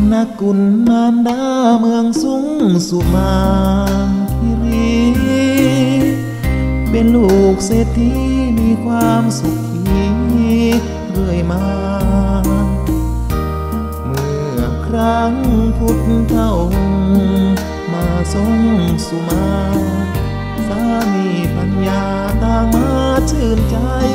นักกุลมารดาเมืองสุงสุมานคิรีเป็นลูกเศรษฐีมีความสุขีเรื่อยมาเมื่อครั้งพุทธเจ้ามาทรงสุมาสามีปัญญาต่างมาชื่นใจ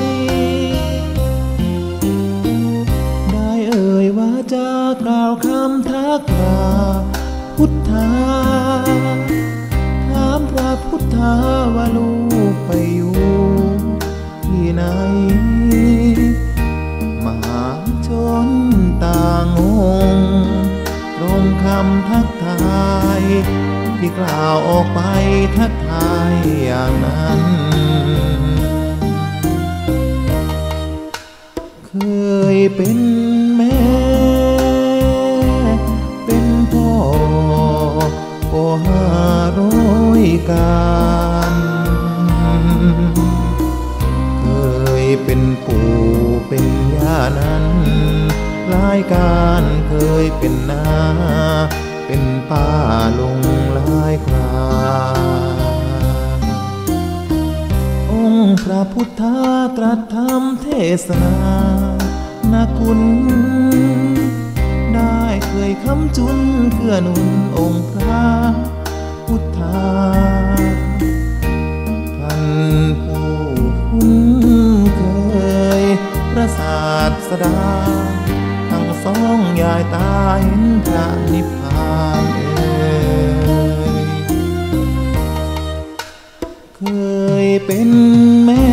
ได้เอ่ยว่าจะกล่าวคำทักลาพุทธาถามพระพุทธาว่าลูกไปอยู่ที่ไหนมหาชนต่างงงตรงคำทักทายที่กล่าวออกไปทักทายอย่างนั้นเคยเป็นแม่เป็นพ่อก็500 การเคยเป็นปู่เป็นย่านั้นหลายการเคยเป็นนาเป็นป้าลุงหลายคราองค์พระพุทธาตรัสธรรมเทศนานาคุณได้เคยค้ำจุนเกื้อหนุนองค์พระพุทธาท่านผู้คุ้นเคยพระศาสดาทั้งสองยายตาเห็นพระนิพพานเคยเป็นแม่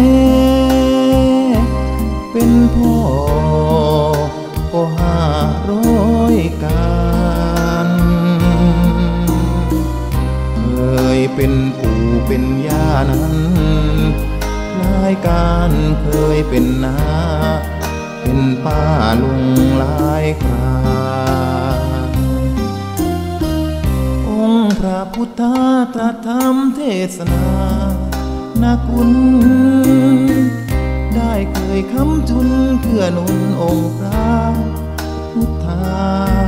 เป็นพ่อก็500 การเคยเป็นปู่เป็นย่านั้นหลายการเคยเป็นน้าเป็นป้าลุงหลายคราองค์พระพุทธาตรัสธรรมเทศนานาคุณได้เคยค้ำจุนเกื้อหนุนองค์พระพุทธา